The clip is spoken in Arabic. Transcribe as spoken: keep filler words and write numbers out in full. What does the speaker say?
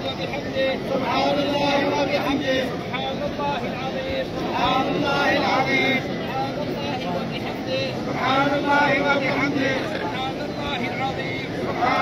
وبحمده سبحان الله وبحمده سبحان الله العظيم سبحان الله العظيم سبحان الله وبحمده سبحان الله وبحمده سبحان الله العظيم سبحان